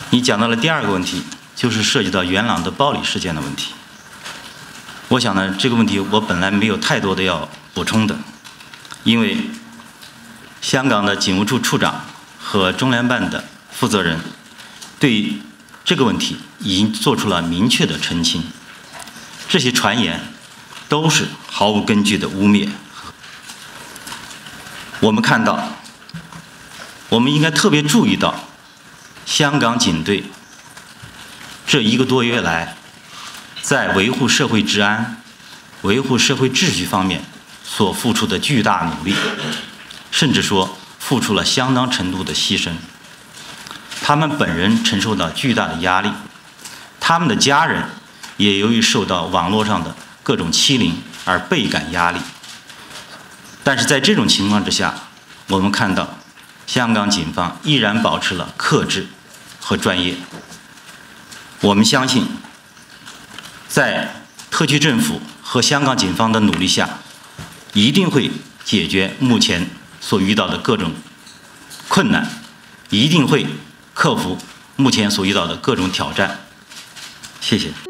你讲到了第二个问题，就是涉及到元朗的暴力事件的问题。我想呢，这个问题我本来没有太多的要补充的，因为香港的警务处处长和中联办的负责人对这个问题已经做出了明确的澄清，这些传言都是毫无根据的污蔑。我们看到，我们应该特别注意到，香港警队这1个多月来，在维护社会治安、维护社会秩序方面所付出的巨大努力，甚至说付出了相当程度的牺牲。他们本人承受到巨大的压力，他们的家人也由于受到网络上的各种欺凌而倍感压力。但是在这种情况之下，我们看到香港警方依然保持了克制和专业。我们相信，在特区政府和香港警方的努力下，一定会解决目前所遇到的各种困难，一定会克服目前所遇到的各种挑战。谢谢。